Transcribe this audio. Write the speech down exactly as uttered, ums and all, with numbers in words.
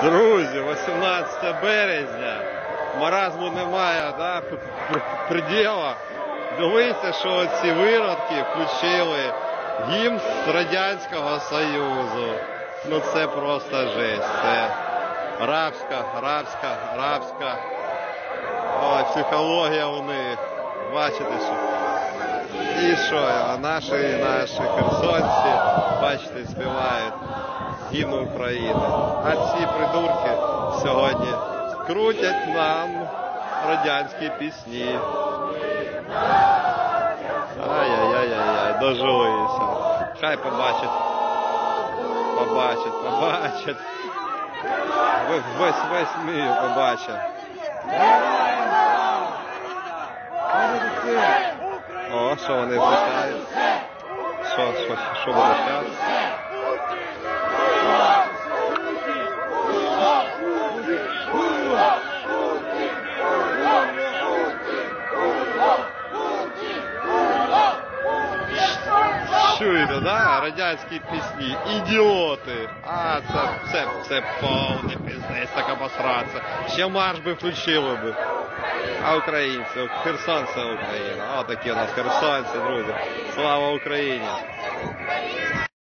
Друзі, вісімнадцяте березня, маразму немає, да, приділа. Дивіться, що ці виродки включили гімн з Радянського Союзу. Ну це просто жесть. Це рабська, рабська, рабська. Ой, психологія у них. Бачите, що? І що, а наші, наші херсонці, бачите, співають гімн України. А ці придурки сьогодні крутять нам радянські пісні. Ай-яй-яй-яй, дожилися. Хай побачать. Побачать, побачать. Весь, весь мір побачить. О, що вони писають? Що, що, що буде зараз? Чуєте, да? Радянські пісні. Ідіоти. А, це, це, це повний пиздець, так обосратися. Ще марш би включили би. А українці, Херсон це Україна. О, такі у нас херсонці, друзі. Слава Україні!